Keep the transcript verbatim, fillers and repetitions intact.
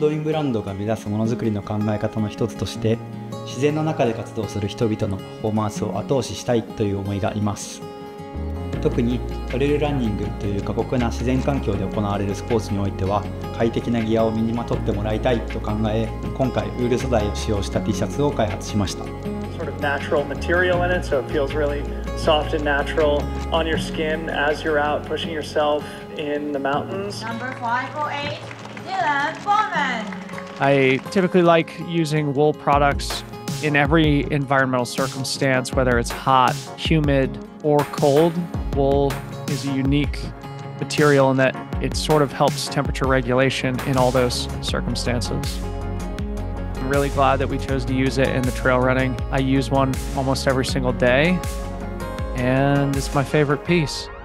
トインブランドが目指すものづくりの考え方の一つとして、自然の中で活動する人々のパフォーマンスを後押ししたいという思いがあります。特にトレイルランニングという過酷な自然環境で行われるスポーツにおいては、快適なギアを身にまとってもらいたいと考え、今回ウール素材を使用した T シャツを開発しました。 Sort of natural material in it, so it feels really soft and natural on your skin as you're out pushing yourself in the mountains. Number five oh eight, Dylan Foreman. I typically like using wool products in every environmental circumstance, whether it's hot, humid, or cold. Wool is a unique material in that it sort of helps temperature regulation in all those circumstances. I'm really glad that we chose to use it in the trail running. I use one almost every single day, and it's my favorite piece.